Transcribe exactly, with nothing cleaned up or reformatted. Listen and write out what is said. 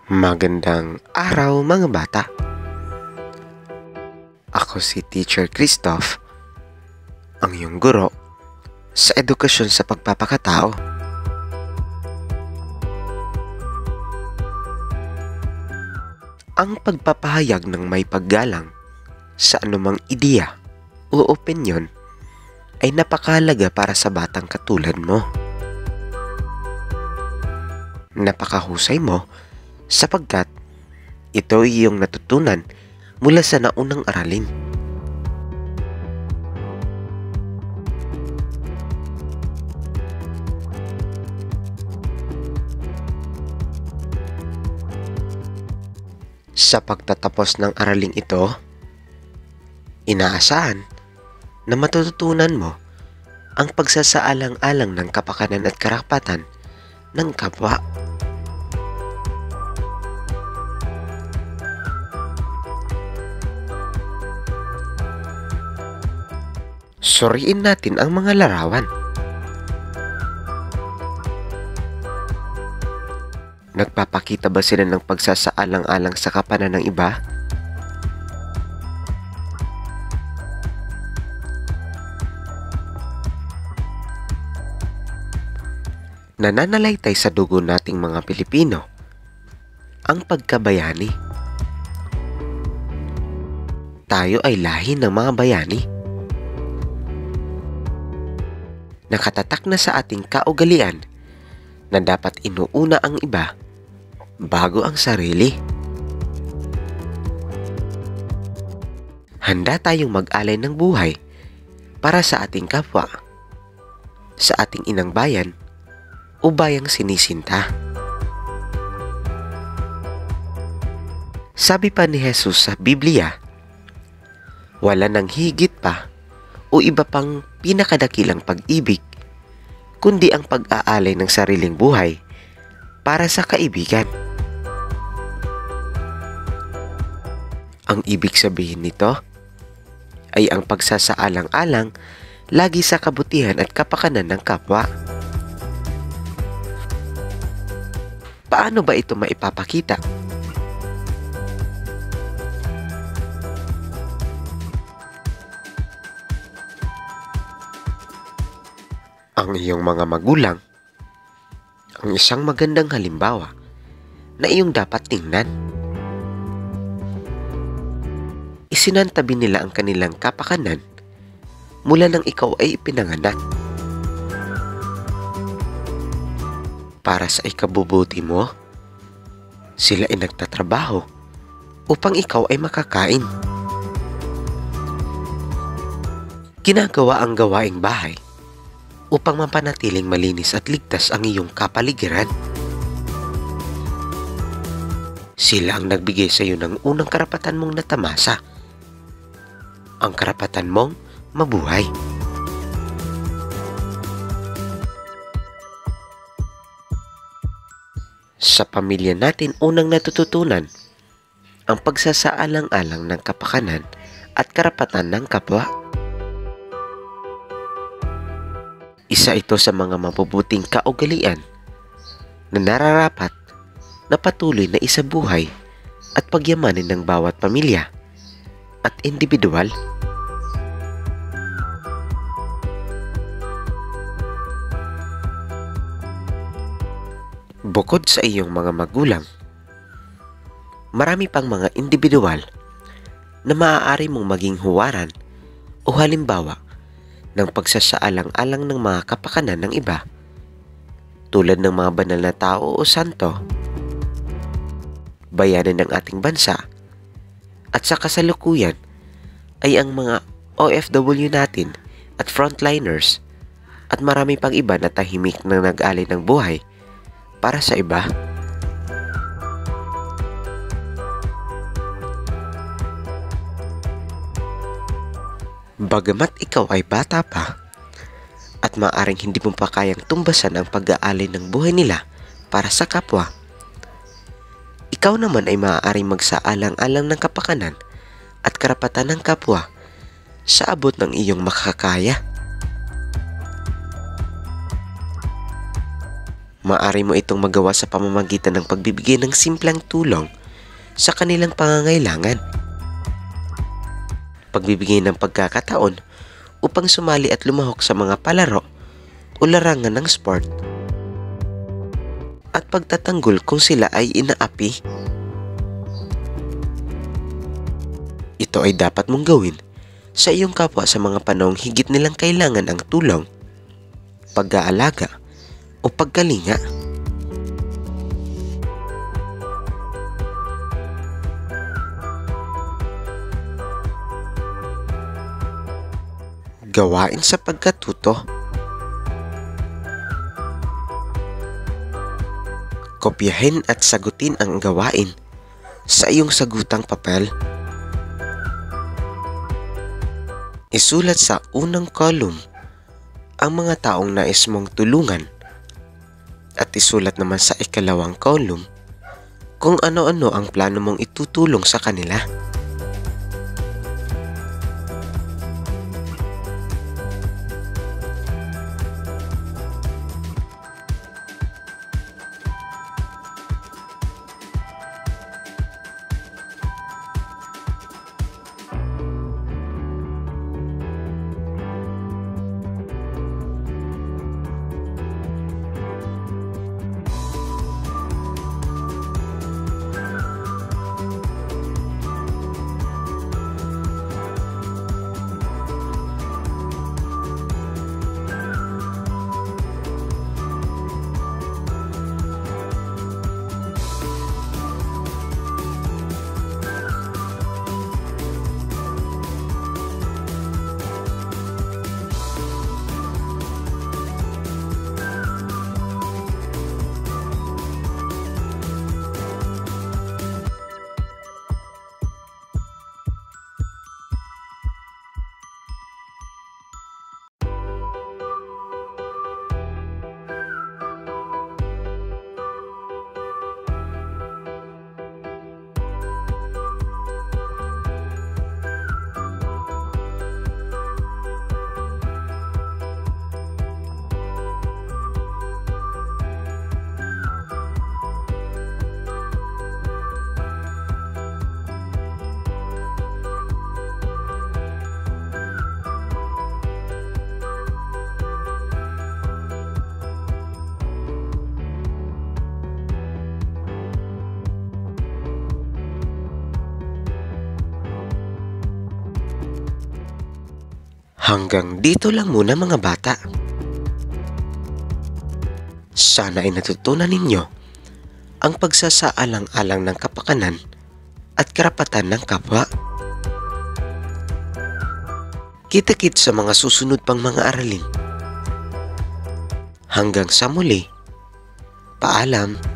Magandang araw mga bata. Ako si Teacher Christoph, ang iyong guro sa edukasyon sa pagpapakatao. Ang pagpapahayag ng may paggalang sa anumang ideya o opinyon ay napakahalaga para sa batang katulad mo. Napakahusay mo sapagkat ito ay iyong natutunan mula sa naunang aralin. Sa pagtatapos ng araling ito, inaasahan na matututunan mo ang pagsasaalang-alang ng kapakanan at karapatan ng kapwa. Suriin natin ang mga larawan. Nagpapakita ba sila ng pagsasaalang-alang sa kapakanan ng iba? Nananalaytay sa dugo nating mga Pilipino ang pagkabayani. Tayo ay lahi ng mga bayani. Nakatatak na sa ating kaugalian na dapat inuuna ang iba bago ang sarili. Handa tayong mag-alay ng buhay para sa ating kapwa, sa ating inang bayan o bayang sinisinta. Sabi pa ni Jesus sa Biblia, wala nang higit pa o iba pang pinakadakilang pag-ibig kundi ang pag-aalay ng sariling buhay para sa kaibigan. Ang ibig sabihin nito ay ang pagsasaalang-alang lagi sa kabutihan at kapakanan ng kapwa. Paano ba ito maipapakita? Ang iyong mga magulang ang isang magandang halimbawa na iyong dapat tingnan. Isinantabi nila ang kanilang kapakanan mula nang ikaw ay ipinanganak. Para sa ikabubuti mo, sila ay nagtatrabaho upang ikaw ay makakain. Ginagawa ang gawaing bahay upang mapanatiling malinis at ligtas ang iyong kapaligiran. Sila ang nagbigay sa iyo ng unang karapatan mong natamasa, ang karapatan mong mabuhay. Sa pamilya natin unang natututunan ang pagsasaalang-alang ng kapakanan at karapatan ng kapwa. Isa ito sa mga mabubuting kaugalian na nararapat na patuloy na isabuhay at pagyamanin ng bawat pamilya at individual. Bukod sa iyong mga magulang, marami pang mga individual na maaari mong maging huwaran o halimbawa ng pagsasaalang-alang ng mga kapakanan ng iba, tulad ng mga banal na tao o santo, bayanan ng ating bansa, at sa kasalukuyan ay ang mga O F W natin at frontliners at marami pang iba na tahimik na nag-alay ng buhay para sa iba. Bagamat ikaw ay bata pa at maaaring hindi mo pa kayang tumbasan ang pag-aalay ng buhay nila para sa kapwa, ikaw naman ay maaaring magsaalang-alang ng kapakanan at karapatan ng kapwa sa abot ng iyong makakaya. Maaari mo itong magawa sa pamamagitan ng pagbibigay ng simpleng tulong sa kanilang pangangailangan. Pagbibigay ng pagkakataon upang sumali at lumahok sa mga palaro o larangan ng sport. At pagtatanggol kung sila ay inaapi. Ito ay dapat mong gawin sa iyong kapwa sa mga panahong higit nilang kailangan ang tulong, pag-aalaga o pagkalinga. Gawain sa pagkatuto. Kopyahin at sagutin ang gawain sa iyong sagutang papel. Isulat sa unang column ang mga taong nais mong tulungan at isulat naman sa ikalawang column kung ano-ano ang plano mong itutulong sa kanila. Hanggang dito lang muna mga bata. Sana ay natutunan ninyo ang pagsasaalang-alang ng kapakanan at karapatan ng kapwa. Kita-kits sa mga susunod pang mga aralin. Hanggang sa muli, paalam.